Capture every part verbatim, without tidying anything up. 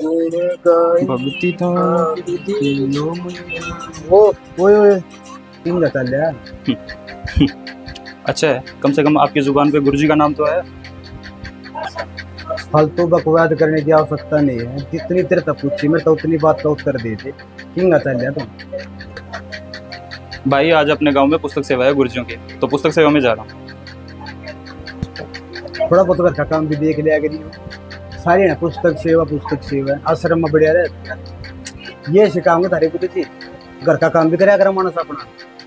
भक्ति तो वो वो तीन चल रहा है। अच्छा है, कम से कम आपकी जुबान पे गुरुजी का नाम तो है। फालतू बकवाद करने की आवश्यकता नहीं है, जितनी तेरे तक पूछी मैं तो उतनी बात का उत्तर दे दे। किंग चल रहा तुम भाई आज अपने गांव में पुस्तक सेवा है गुरुजियों की, तो पुस्तक सेवा में जा रहा हूँ। थोड़ा बहुत घर का काम भी देख लिया करिए। सारी ना पुस्तक सेवा पुस्तक सेवा आश्रम में बढ़िया रहे, ये सिखाऊंगा तारे को थी। घर का काम भी कराया कर मानस अपना।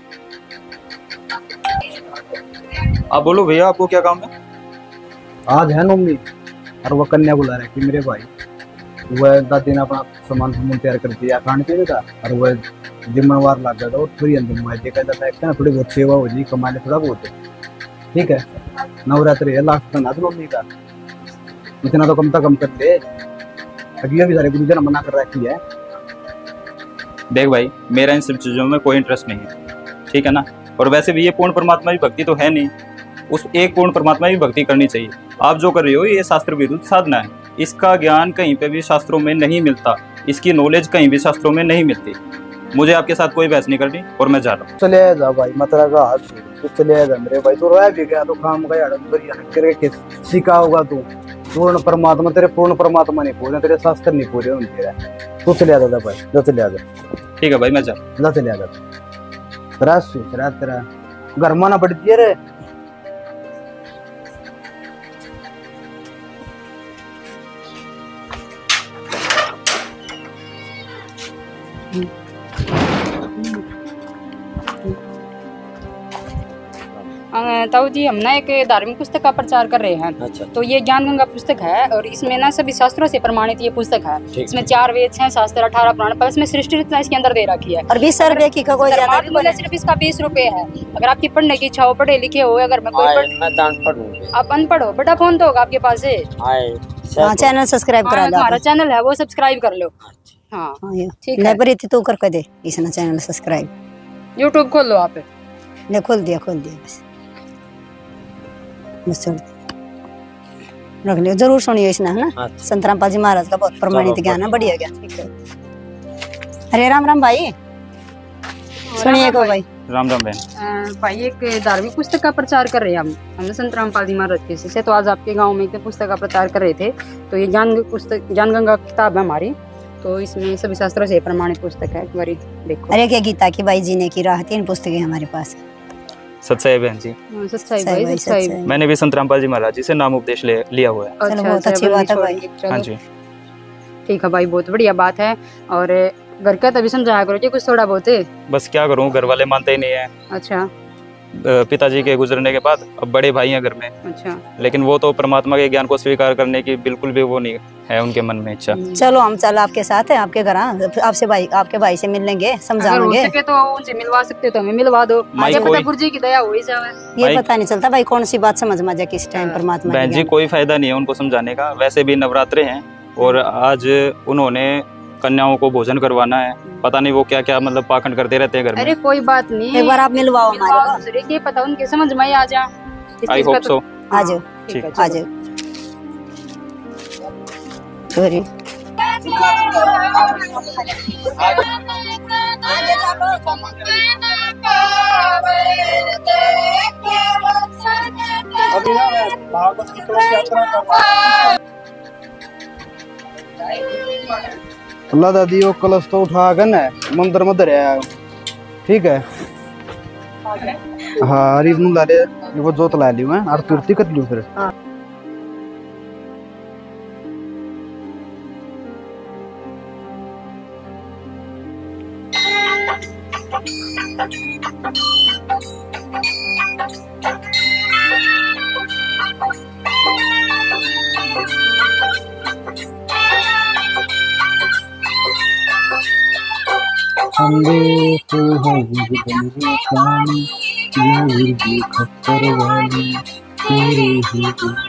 आप बोलो भैया, आपको क्या काम है? आज है नवमी और वह कन्या बुला रहे कि मेरे भाई वह दादी ने अपना सामान सामान तैयार कर दिया खाने पीने का, और वह जिम्मेवार लग गया और थोड़ी अंदर देखा जाता है ना, थोड़ी बहुत सेवा हो जाए, कमाने थोड़ा बहुत ठीक है। नवरात्रि है, लास्ट का नाथ नवमी का, इतना तो कम तो कम कर दे। अगले भी सारे गुरुजी ने मना कर रखी है। देख भाई, मेरा इन सब चीज़ों में कोई इंटरेस्ट नहीं है, ठीक है ना। और वैसे भी ये पूर्ण परमात्मा की भक्ति तो है नहीं, उस एक पूर्ण परमात्मा की भक्ति करनी चाहिए। आप जो कर रहे हो ये शास्त्र विरुद्ध साधना है, इसका ज्ञान कहीं पे भी शास्त्रों में नहीं मिलता, इसकी नॉलेज कहीं भी शास्त्रों में नहीं मिलती। मुझे आपके साथ कोई बहस नहीं करनी और मैं जा रहा हूँ। चले जा भाई, मतलब का हाथ तू चले जा मेरे भाई, तू रोया भी गया तो काम का यार करके सीखा होगा तू। पूर्ण परमात्मा तेरे पूर्ण परमात्मा नहीं पूरे, तेरे शास्त्र नहीं पूरे होंगे। तू चले जा भाई, जा चले जा। ठीक है भाई, मैं जा जा चले जा। तेरा तेरा तेरा घर माना पड़ती है रे। ताऊ जी, हम ना एक धार्मिक पुस्तक का प्रचार कर रहे हैं। अच्छा। तो ये ज्ञान गंगा पुस्तक है और इसमें ना सभी शास्त्रों से प्रमाणित ये पुस्तक है। इसमें चार वेद हैं, शास्त्र, अठारह पुराण, प्लस में सृष्टि रचना इसके अंदर दे रखी है। और बीस रुपए की कोई ज्यादा सिर्फ इसका बीस रुपए है। अगर आपकी पढ़ने की इच्छा हो, पढ़े लिखे हो, अगर मैं कोई आप अनपढ़ हो, बड़ा फोन तो होगा आपके पास है। चैनल सब्सक्राइब करा दो, हमारा चैनल है वो सब्सक्राइब कर लो। हाँ ठीक है, लेबरिती तो कर दे इसना चैनल सब्सक्राइब। यूट्यूब खोल लो आप। ले खोल दिया खोल दिया बस बस रख लियो। जरूर सुनिए इसना, है ना। संत रामपाल जी महाराज का बहुत प्रमाणित ज्ञान है, बढ़िया ज्ञान। अरे राम राम भाई, सुनिए को भाई। राम राम बहन। भाई एक धार्मिक पुस्तक का प्रचार कर रहे हैं हम हम संत रामपाल जी महाराज के से, तो आज आपके गांव में एक पुस्तक का प्रचार कर रहे थे। तो ये ज्ञान पुस्तक ज्ञान गंगा किताब है हमारी, तो इसमें सभी शास्त्रों से प्रमाणित पुस्तक है। एक बार देखो। अरे क्या गीता की बाई जीने की राह, तीन पुस्तकें हमारे पास। सच्चाई बहन जी, सच्चाई भाई, सच्चाई। मैंने भी संत रामपाल जी महाराज जी से नाम उपदेश ले लिया हुआ है। चलो बहुत अच्छी बात है भाई। हाँ जी ठीक है भाई, बहुत बढ़िया बात है। और घर का तभी समझाया करो जी कुछ थोड़ा बहुत है। बस क्या करूँ, घर वाले मानते ही नहीं है। अच्छा। पिताजी के गुजरने के बाद अब बड़े भाई हैं घर में। अच्छा। लेकिन वो तो परमात्मा के ज्ञान को स्वीकार करने की बिल्कुल भी वो नहीं है उनके मन में इच्छा। चलो हम चल आपके साथ है, आपके घर आपसे भाई आपके भाई से मिल लेंगे, समझाएंगे। हो सके तो उनसे मिलवा सकते तो हमें मिलवा दो। मुझे पता गुरुजी की दया हो ही जाए। ये पता नहीं चलता भाई कौन सी बात समझ में आ जाए किस टाइम परमात्मा। बहन जी कोई फायदा नहीं है उनको समझाने का, वैसे भी नवरात्रे हैं और आज उन्होंने कन्याओं को भोजन करवाना है। पता नहीं वो क्या क्या मतलब पाखंड करते रहते हैं घर में। अरे कोई बात नहीं, एक बार आप मिलवाओ हमारे को, पता उनके समझ में आ जा। I hope so. आ जाओ आ जाओ। सॉरी अभी ना भागवत की कलश यात्रा करवा। अल्लाह दादी वो कलश तो उठा कर ना मंदिर में धरिया, ठीक है। हाँ अरे ला ले वो जोत ला लियो है आरती उरती कर लियो फिर। संगे तो है जगदम्बे काली, या विरजी खप्पर वाली, तेरे ही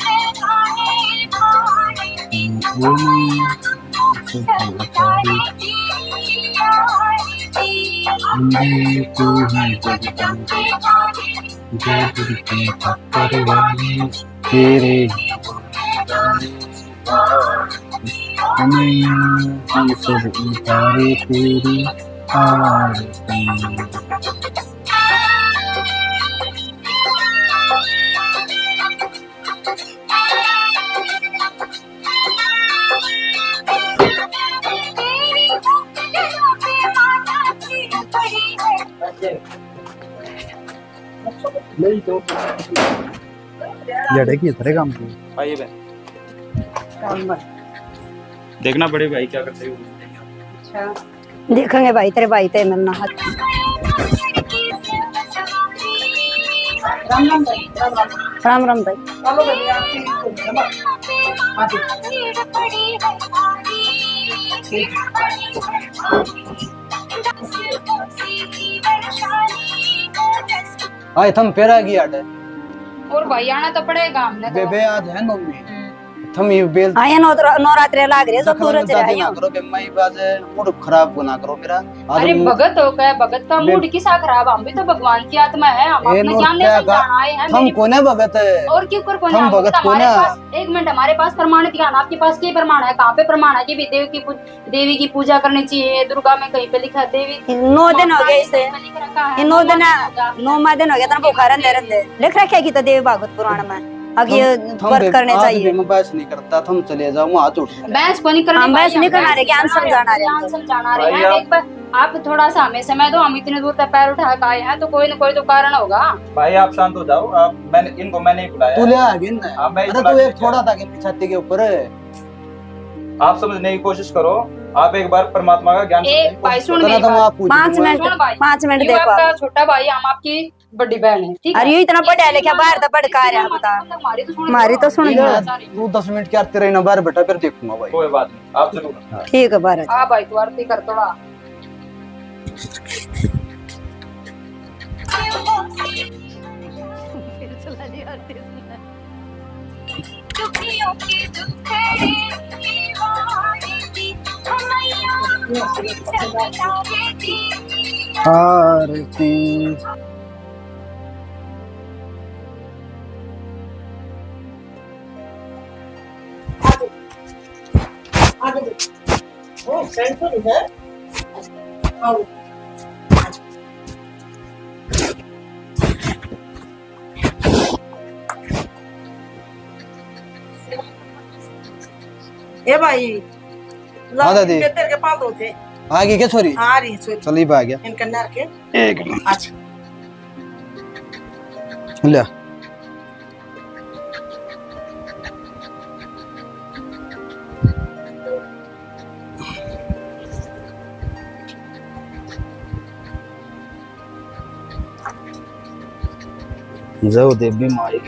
संगे तो है जगदम्बे या विरजी खप्पर वाली, तेरे ही हमसे उतारे तेरी आरती। नहीं तो लड़े की तरह काम की आइए बहन, देखना बड़े भाई क्या करते हो। देखेंगे भाई, तेरे भाई ते मिलना हाथ। राम राम भाई। राम राम भाई। आए थम पेरा की आटे और भाई आना तो पड़ेगा हमने तो। बेबे आज है मम्मी थम ये बेल आया नो नवरात्रि लाग रही है, सब पूरा चला ना करो बे मई बाज मूड खराब को ना करो मेरा। अरे भगत हो गए, भगत का मूड किसा खराब, हम भी तो भगवान की आत्मा है, हम अपने ज्ञान ने समझाना आए हैं। हम कोने भगत है और क्यों कर कोने हम भगत हमारे कोने। पास एक मिनट, हमारे पास प्रमाणित ज्ञान, आपके पास क्या प्रमाण है? कहाँ पे प्रमाण है कि भी देवी की देवी की पूजा करनी चाहिए? दुर्गा में कहीं पे लिखा है देवी। नौ दिन हो गए इसे, ये नौ दिन नौ मा दिन हो गया तेरा बुखार रहते रहते लिख रखे की तो देवी भागवत पुराण में अब ये वर्क करने चाहिए। मैं बहस नहीं करता, तुम चले जाओ, मैं हाथ उठ बहस को नहीं करना, हम बहस नहीं करना रहे, ज्ञान समझाना रहे, ज्ञान समझाना रहे हैं। एक बार आप थोड़ा सा हमें समय दो, हम इतने दूर तक पैर उठा के आए हैं तो कोई न कोई तो कारण होगा। भाई आप शांत हो जाओ, आप मैंने इनको मैं नहीं बुलाया। तू ले आ गया ना, हाँ, मैं अरे तू एक थोड़ा था कि छाती के ऊपर आप समझने की कोशिश करो। आप एक बार परमात्मा का ज्ञान एक भाई सुन तो मेरी तुम बात। आप पूछ पाँच मिनट सुन भाई, पाँच मिनट ये देखो आपका आप। छोटा भाई, हम आपकी बड़ी बहन है, ठीक है? अरे ये इतना पढ़ा लिखा बाहर तो पढ़ कर रहा बता, हमारी तो सुन हमारी तो सुन लो। तू दस मिनट क्या तेरे ना बाहर बैठा फिर देखूंगा भाई। कोई बात नहीं, आप जरूर। ठीक है बाहर हाँ भाई, तू आरती कर थोड़ा। आरती ए भाई हाँ दादी। तेरे के पास होते आगे क्या छोरी आ रही है चल ही आ गया इनका नर के एक मिनट अच्छा ले जाओ देवी माई,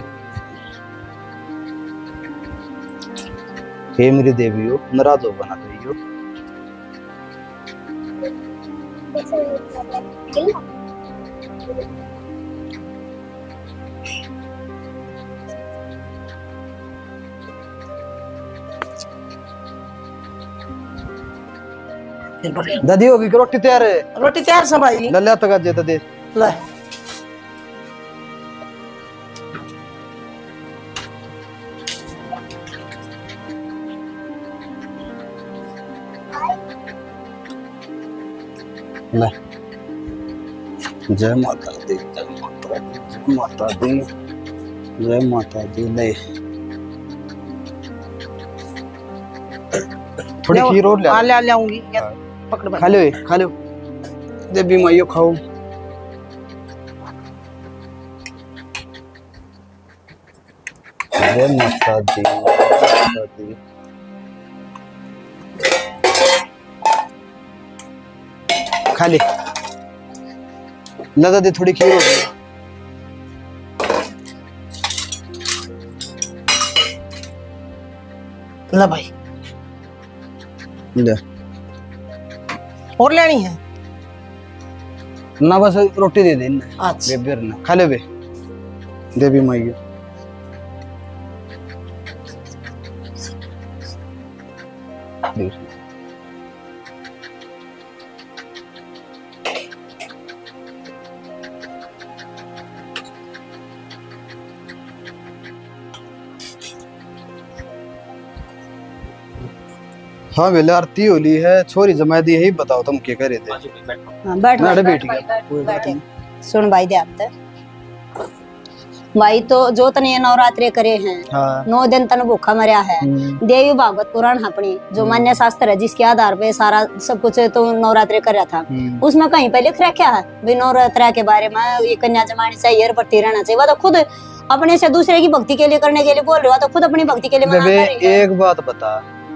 हे मेरी देवी हो, नाराज हो बना रही हो। दादी होगी कि रोटी तैयार है? रोटी तैयार सब भाई लल्ला तक जे दे ले ले। जय माता दी, जय माता दी, जय माता दी, जय माता दी। ले थोड़ी खीर और ले आ ले ले आऊंगी पकड़ भाई खा लो खा लो देवी माइयो खाओ। जय माता दी, माता दी। खा ले लगा दे थोड़ी खीर हो गई। ले भाई ले और लेनी है ना बस रोटी दे दे ना अच्छा बेबेर ना खा ले बे देवी माई हाँ बेले आरती होली है, छोरी जमा दी है, बताओ तुम क्या कर रहे थे? हाँ, बैठ मैं भाई, बैठ बैठ गया। भाई, बैठे। सुन भाई ध्यान से भाई, तो जो तने नवरात्रे करे हैं, हाँ। नौ दिन तन भूखा मरिया है, हम्म। देवी भागवत पुराण अपनी जो मान्य शास्त्र है जिसके आधार पे सारा सब कुछ तो नवरात्रे कर रहा था, हम्म। उसमें कहीं पे लिख रखा है भी नवरात्रा के बारे में ये कन्या जमानी चाहिए, भर्ती रहना चाहिए। वह तो खुद अपने से दूसरे की भक्ति के लिए करने के लिए बोल रहे हो, तो खुद अपनी भक्ति के लिए मना बेबे कर रही है। एक बात बता,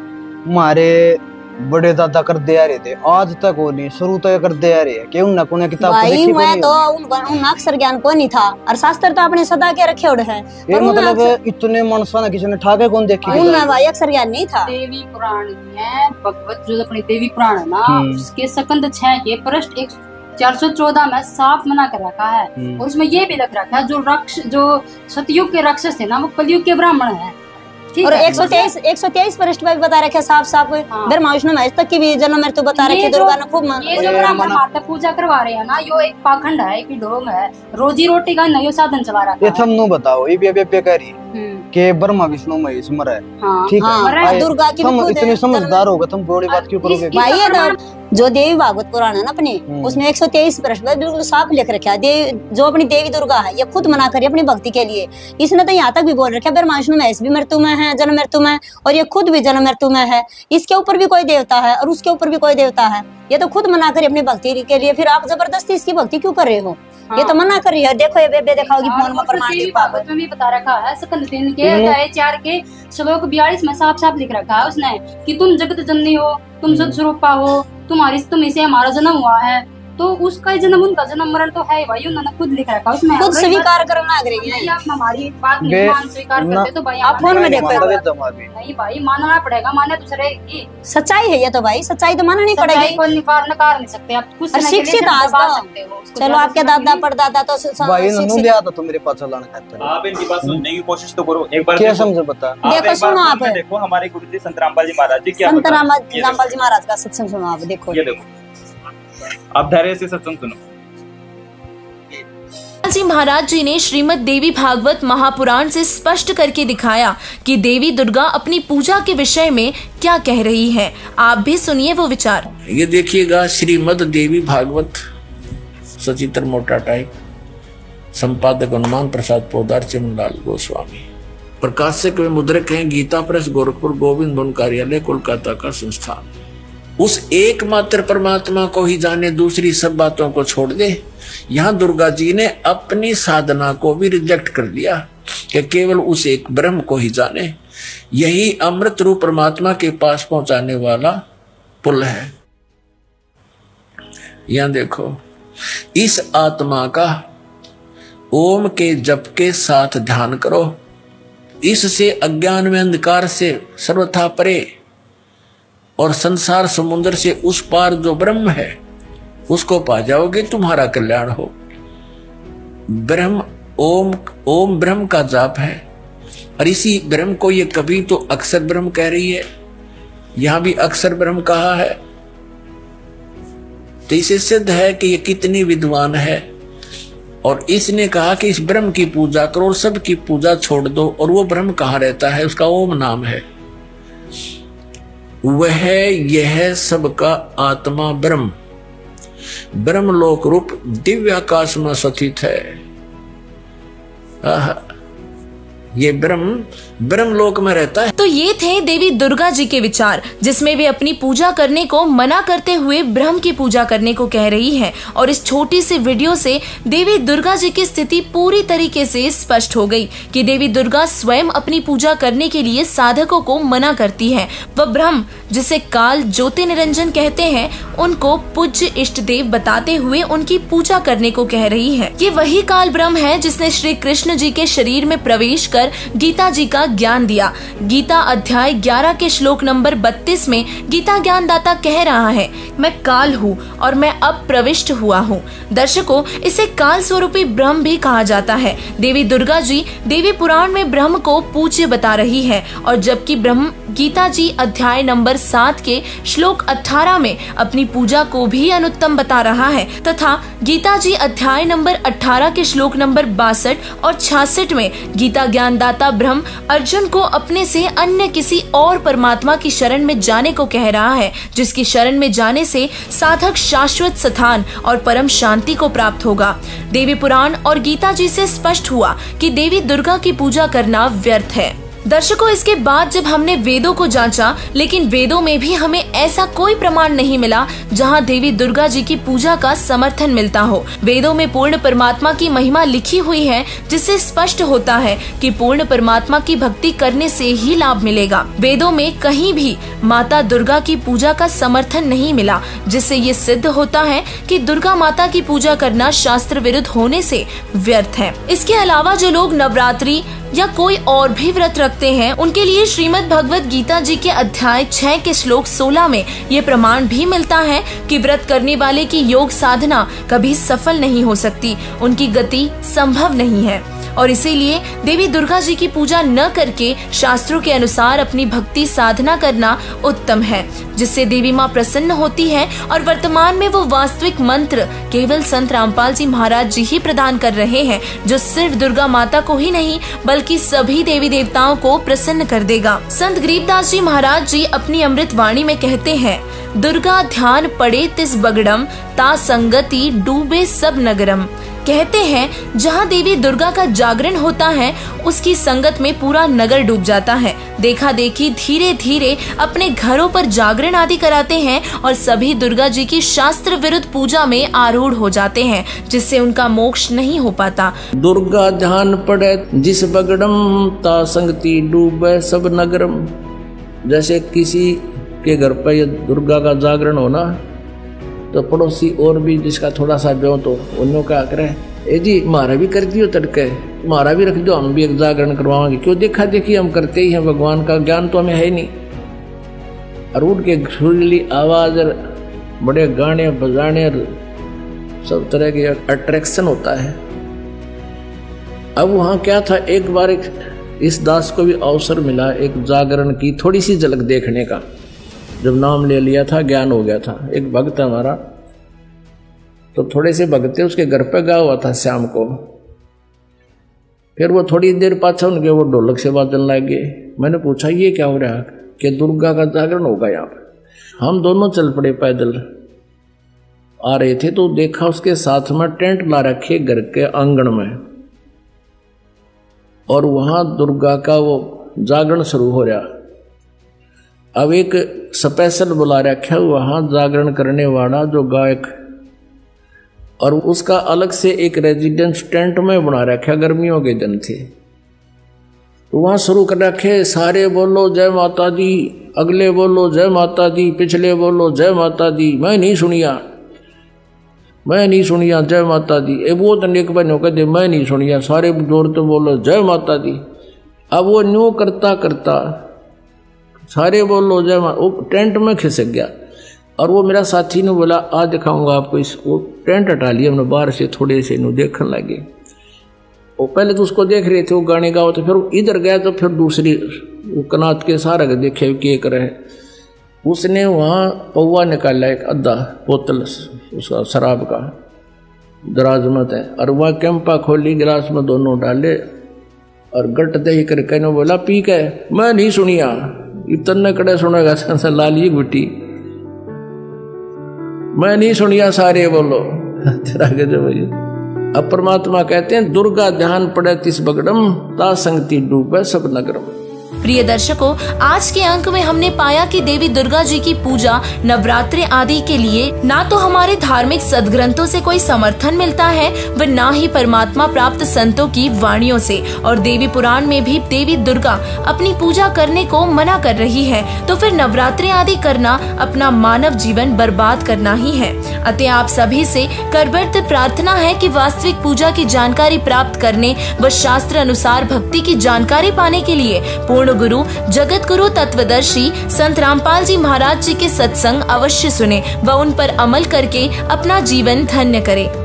हमारे बड़े दादा कर दे आ रहे थे, आज तक वो नहीं, शुरू तो कर दे आ रहे हैं कि उन कोने किताब भाई देखी मैं तो उन, उन अक्षर ज्ञान को नहीं था, और शास्त्र तो अपने सदा के रखे उड़े हैं, ये पर उनमें मतलब अक्षर- इतने मनसा ना किसी ने ठाके कौन देखी? उनमें भाई अक्षर ज्ञान नहीं था। देवी पुराण में भगवत जो अपनी देवी पुराण है ना, हम्म। उसके सकंद छह के पृष्ठ एक चार सौ चौदह में साफ मना कर रखा है, हम्म। और उसमें ये भी लिख रखा है जो रक्ष जो सतयुग के राक्षस थे ना वो कलयुग के ब्राह्मण है। ठीक और है? एक सौ तेईस एक सौ तेईस पृष्ठ में भी बता रखे साफ साफ, हाँ। ब्रह्मा विष्णु महेश तक की भी जन्म मृत्यु बता ये रखे, जो- दुर्गा ने खूब मान- ये जो ये ब्राह्मण मना- माता पूजा करवा रहे हैं ना, यो एक पाखंड है, एक ढोंग है, रोजी रोटी का नयो साधन चला रखा ये है। थम नु बताओ, ये भी अबे पे कह रही हम्म, के ब्रह्मा विष्णु महेश मरा है, हाँ, ठीक है? हाँ, मरा है, आए- दुर्गा की भी तुम खुद इतने है, समझदार होगा, तुम बड़ी बात क्यों करोगे? इस- भाई ये तो जो देवी भागवत पुराण है ना अपनी, हम्म। उसमें एक सौ तेईस पृष्ठ में बिल्कुल साफ लिख रखा है, देवी जो अपनी देवी दुर्गा है ये खुद मना करी अपनी भक्ति के लिए। इसने तो यहाँ तक भी बोल रखा है ब्रह्मा विष्णु महेश भी मृत्यु में है, जन्म मृत्यु में, और ये खुद भी जन्म मृत्यु में है। इसके ऊपर भी कोई देवता है और उसके ऊपर भी कोई देवता है, ये तो खुद मना करी अपनी भक्ति के लिए, फिर आप जबरदस्ती इसकी भक्ति क्यों कर रहे हो? ये तो मना कर रही है। देखो ये बेबे दिखाओगी और फोन में उसमें प्रमाण देवी दिखा भागवत में भी बता रखा है, सकल तीन के हम्म। अध्याय चार के श्लोक बयालीस में साफ साफ लिख रखा है उसने कि तुम जगत जननी हो, तुम सदस्वरूपा हो, तुम्हारी तुम्हें से हमारा जन्म हुआ है, तो उसका जन्म उनका जन्म मरण तो है ही भाई, उन्होंने खुद लिख रखा है उसमें। खुद स्वीकार करना लग रही नहीं, है। आप हमारी बात नहीं बे- मान स्वीकार ना- करते तो भाई आप फोन में देखो एक बार। जमा भी नहीं भाई, मानना पड़ेगा, माने तो रहेगी। सच्चाई है ये तो भाई, सच्चाई तो माननी सच्चाई पड़ेगी। को निकार नकार नहीं सकते आप, कुछ और समय के लिए शिक्षित सिर्फ आज दबा तो। सकते हो उसको, चलो ज्यादा आपके समय दादा नहीं। परदादा तो स- भाई नन्नू शिक्षित- लिया था तो मेरे पास चलाना कहते हैं। आप इनकी बात सुनने की कोशिश तो करो एक बार। क्या देखो। समझे बता? आप देखो, एक बार सुनो फोन आप। में देखो हमारे गुरु जी संत रामपाल जी महाराज जी क्या संत बता रहे हैं। राम- ये रामपाल जी देखो, महाराज का सत्संग सुनो आप, देखो ये देखो, आप धैर्य से सत्संग सुनो। जी महाराज जी ने श्रीमद् देवी भागवत महापुराण से स्पष्ट करके दिखाया कि देवी दुर्गा अपनी पूजा के विषय में क्या कह रही हैं। आप भी सुनिए वो विचार। ये देखिएगा, श्रीमद् देवी भागवत, सचित्र मोटा टाइप, संपादक हनुमान प्रसाद पोदार, चिमनलाल गोस्वामी, प्रकाशक व मुद्रक हैं गीता प्रेस, गोरखपुर, गोविंद भवन कार्यालय, कोलकाता का संस्थान। उस एकमात्र परमात्मा को ही जाने, दूसरी सब बातों को छोड़ दे। यहाँ दुर्गा जी ने अपनी साधना को भी रिजेक्ट कर दिया कि केवल उस एक ब्रह्म को ही जाने। यही अमृत रूप परमात्मा के पास पहुंचाने वाला पुल है। यहां देखो, इस आत्मा का ओम के जप के साथ ध्यान करो, इससे अज्ञान में अंधकार से सर्वथा परे और संसार समुद्र से उस पार जो ब्रह्म है उसको पा जाओगे, तुम्हारा कल्याण हो। ब्रह्म ओम ओम ब्रह्म का जाप है, और इसी ब्रह्म को ये कभी तो अक्षर ब्रह्म कह रही है, यहां भी अक्षर ब्रह्म कहा है। तो इसे सिद्ध है कि ये कितनी विद्वान है, और इसने कहा कि इस ब्रह्म की पूजा करो और सबकी पूजा छोड़ दो। और वो ब्रह्म कहाँ रहता है? उसका ओम नाम है। वह यह सबका आत्मा ब्रह्म ब्रह्मलोक रूप दिव्य आकाश में स्थित है। आहा, ये ब्रह्म ब्रह्मलोक में रहता है। तो ये थे देवी दुर्गा जी के विचार, जिसमें वे अपनी पूजा करने को मना करते हुए ब्रह्म की पूजा करने को कह रही हैं। और इस छोटी सी वीडियो से देवी दुर्गा जी की स्थिति पूरी तरीके से स्पष्ट हो गई कि देवी दुर्गा स्वयं अपनी पूजा करने के लिए साधकों को मना करती हैं। वह ब्रह्म, जिसे काल ज्योति निरंजन कहते हैं, उनको पूज्य इष्ट देव बताते हुए उनकी पूजा करने को कह रही है। ये वही काल ब्रह्म है जिसने श्री कृष्ण जी के शरीर में प्रवेश कर गीता जी का ज्ञान दिया। गीता अध्याय ग्यारह के श्लोक नंबर बत्तीस में गीता ज्ञानदाता कह रहा है, मैं काल हूँ और मैं अब प्रविष्ट हुआ हूँ। दर्शकों, इसे काल स्वरूपी ब्रह्म भी कहा जाता है। देवी दुर्गा जी देवी पुराण में ब्रह्म को पूज्य बता रही है, और जबकि ब्रह्म गीता जी अध्याय नंबर सात के श्लोक अठारह में अपनी पूजा को भी अनुत्तम बता रहा है, तथा गीता जी अध्याय नंबर अठारह के श्लोक नंबर बासठ और छियासठ में गीता ज्ञानदाता ब्रह्म अर्जुन को अपने से अन्य किसी और परमात्मा की शरण में जाने को कह रहा है, जिसकी शरण में जाने से साधक शाश्वत स्थान और परम शांति को प्राप्त होगा। देवी पुराण और गीता जी से स्पष्ट हुआ कि देवी दुर्गा की पूजा करना व्यर्थ है। दर्शकों, इसके बाद जब हमने वेदों को जांचा, लेकिन वेदों में भी हमें ऐसा कोई प्रमाण नहीं मिला जहां देवी दुर्गा जी की पूजा का समर्थन मिलता हो। वेदों में पूर्ण परमात्मा की महिमा लिखी हुई है, जिससे स्पष्ट होता है कि पूर्ण परमात्मा की भक्ति करने से ही लाभ मिलेगा। वेदों में कहीं भी माता दुर्गा की पूजा का समर्थन नहीं मिला, जिससे ये सिद्ध होता है कि दुर्गा माता की पूजा करना शास्त्र विरुद्ध होने से व्यर्थ है। इसके अलावा जो लोग नवरात्रि या कोई और भी व्रत रखते हैं, उनके लिए श्रीमद् भगवत गीता जी के अध्याय छह के श्लोक सोलह में ये प्रमाण भी मिलता है कि व्रत करने वाले की योग साधना कभी सफल नहीं हो सकती, उनकी गति संभव नहीं है। और इसीलिए देवी दुर्गा जी की पूजा न करके शास्त्रों के अनुसार अपनी भक्ति साधना करना उत्तम है, जिससे देवी माँ प्रसन्न होती है। और वर्तमान में वो वास्तविक मंत्र केवल संत रामपाल जी महाराज जी ही प्रदान कर रहे हैं, जो सिर्फ दुर्गा माता को ही नहीं बल्कि सभी देवी देवताओं को प्रसन्न कर देगा। संत गरीबदास जी महाराज जी अपनी अमृत वाणी में कहते हैं, दुर्गा ध्यान पड़े तिस बगड़म, ता संगति डूबे सब नगरम। कहते हैं जहाँ देवी दुर्गा का जागरण होता है, उसकी संगत में पूरा नगर डूब जाता है। देखा देखी धीरे धीरे अपने घरों पर जागरण आदि कराते हैं और सभी दुर्गा जी की शास्त्र विरुद्ध पूजा में आरूढ़ हो जाते हैं, जिससे उनका मोक्ष नहीं हो पाता। दुर्गा ध्यान पड़े जिस बगड़म, ता संगति डूबे सब नगरम। जैसे किसी के घर पर ये दुर्गा का जागरण होना, तो पड़ोसी और भी जिसका थोड़ा सा ब्यो तो उन्होंने क्या करे, ए जी हमारा भी कर दियो तड़के, हमारा भी रख दो, हम भी एक जागरण करवाएंगे। क्यों? देखा देखी हम करते ही हैं, भगवान का ज्ञान तो हमें है नहीं। और उनके सुरीली आवाज और बड़े गाने बजाने सब तरह के अट्रैक्शन होता है। अब वहाँ क्या था, एक बार एक इस दास को भी अवसर मिला एक जागरण की थोड़ी सी झलक देखने का। जब नाम ले लिया था, ज्ञान हो गया था। एक भक्त हमारा, तो थोड़े से भगते उसके घर पे गया हुआ था शाम को। फिर वो थोड़ी देर पाछा उनके वो ढोलक से बाजन लग गए। मैंने पूछा ये क्या हो रहा है? कि दुर्गा का जागरण होगा यहाँ पर। हम दोनों चल पड़े, पैदल आ रहे थे, तो देखा उसके साथ में टेंट ला रखे घर के आंगन में, और वहां दुर्गा का वो जागरण शुरू हो रहा। अब एक स्पेशल बुला रखा वहां जागरण करने वाला जो गायक, और उसका अलग से एक रेजिडेंस टेंट में बना रखा, गर्मियों के दिन थे। तो वहां शुरू कर रखे, सारे बोलो जय माता दी, अगले बोलो जय माता दी, पिछले बोलो जय माता दी। मैं नहीं सुनिया, मैं नहीं सुनिया जय माता दी। ए वो तो एक बनो कहते मैं नहीं सुनिया, सारे जोर तो बोलो जय माता दी। अब वो न्यू करता करता सारे बोलो जय माता, वो टेंट में खिसक गया। और वो मेरा साथी ने बोला आज दिखाऊंगा आपको इस, वो टेंट हटा लिया हमने बाहर से, थोड़े से नु देखने लगे। वो पहले तो उसको देख रहे थे, वो गाने गाओ, तो फिर इधर गया, तो फिर दूसरी वो कनात के सारा देखे क्या करे। उसने वहाँ पौवा निकाला एक आधा बोतल उसका शराब का, दराज मत है, और वह कैंपा खोली, गिलास में दोनों डाले और गट दही करके ने बोला पी के। मैं नहीं सुनिया, इतने कड़े सुनेगा लाली गुटी, मैं नहीं सुनिया, सारे बोलो तेरा गजब है। अब परमात्मा कहते हैं दुर्गा ध्यान पड़े तिस बगड़म, ता संगति डूबे सब नगरम। प्रिय दर्शकों, आज के अंक में हमने पाया कि देवी दुर्गा जी की पूजा नवरात्रि आदि के लिए ना तो हमारे धार्मिक सदग्रंथों से कोई समर्थन मिलता है, व ना ही परमात्मा प्राप्त संतों की वाणियों से। और देवी पुराण में भी देवी दुर्गा अपनी पूजा करने को मना कर रही है, तो फिर नवरात्रि आदि करना अपना मानव जीवन बर्बाद करना ही है। अतः आप सभी से करबद्ध प्रार्थना है कि वास्तविक पूजा की जानकारी प्राप्त करने व शास्त्र अनुसार भक्ति की जानकारी पाने के लिए पूर्ण गुरु जगत गुरु तत्वदर्शी संत रामपाल जी महाराज जी के सत्संग अवश्य सुने व उन पर अमल करके अपना जीवन धन्य करें।